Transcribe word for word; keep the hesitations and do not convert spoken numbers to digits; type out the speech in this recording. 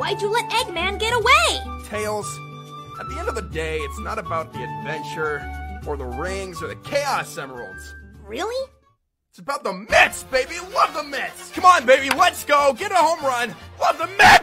Why'd you let Eggman get away? Tails, at the end of the day, it's not about the adventure, or the rings, or the Chaos Emeralds. Really? It's about the Mets, baby! Love the Mets! Come on, baby, let's go! Get a home run! Love the Mets!